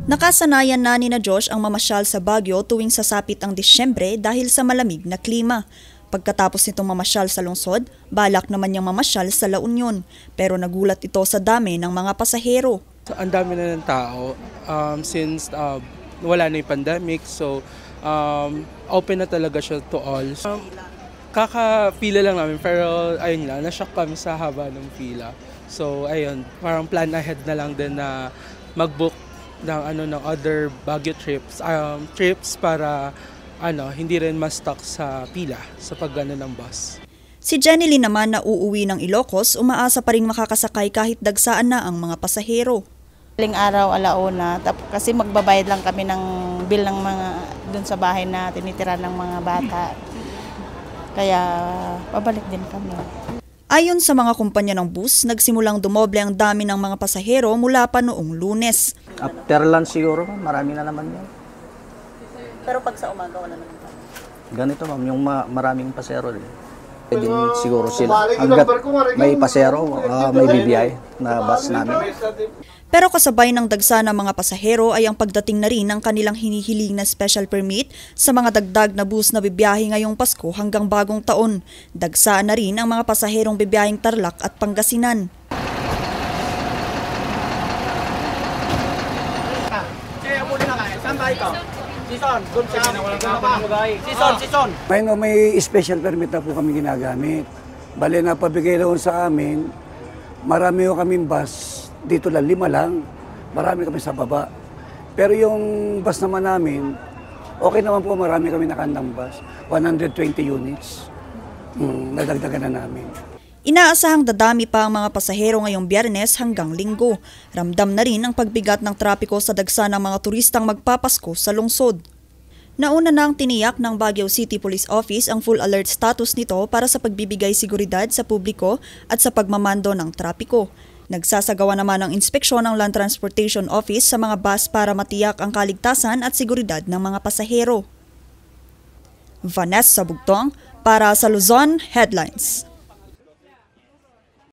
Nakasanayan na ni Josh ang mamasyal sa Baguio tuwing sasapit ang Disyembre dahil sa malamig na klima. Pagkatapos nitong mamasyal sa lungsod, balak naman niyang mamasyal sa La Union, pero nagulat ito sa dami ng mga pasahero. Ang dami na ng tao since wala na yung pandemic, so open na talaga siya to all. Kaka-pila lang namin pero ayun lang, na-shock kami sa haba ng pila. So ayun, parang plan ahead na lang din na mag-book ng other Baguio trips para hindi rin ma-stuck sa pila sa pagano ng bus. Si Jenny naman na uuwi ng Ilocos, umaasa pa ring makakasakay kahit dagsaan na ang mga pasahero. Aling araw, alauna, kasi magbabayad lang kami ng bill ng mga dun sa bahay na tinitira ng mga bata. Kaya pabalik din kami. Ayon sa mga kumpanya ng bus, nagsimulang dumoble ang dami ng mga pasahero mula pa noong Lunes. After lunch siguro, marami na naman yan. Pero pag sa umaga, wala naman pa. Ganito ma'am, yung maraming pasero din. Pwede siguro sila. Hanggat may pasero, may BBI na bus namin. Pero kasabay ng dagsa ng mga pasahero ay ang pagdating na rin ng kanilang hinihiling na special permit sa mga dagdag na bus na bibiyahe ngayong Pasko hanggang bagong taon. Dagsaan na rin ang mga pasaherong bibiyaheng Tarlac at Pangasinan. May special permit na po kami ginagamit. Bale na pabigay doon sa amin, marami ko kaming bus. Dito lang, 5 lang. Marami kami sa baba. Pero yung bus naman namin, okay naman po, marami kami nakandang bus. 120 units. Nadagdagan na namin. Inaasahang dadami pa ang mga pasahero ngayong Biyernes hanggang Linggo. Ramdam na rin ang pagbigat ng trapiko sa dagsa ng mga turistang magpapasko sa lungsod. Nauna na ang tiniyak ng Baguio City Police Office ang full alert status nito para sa pagbibigay seguridad sa publiko at sa pagmamando ng trapiko. Nagsasagawa naman ng inspeksyon ng Land Transportation Office sa mga bus para matiyak ang kaligtasan at seguridad ng mga pasahero. Vanessa Bugtong para sa Luzon Headlines.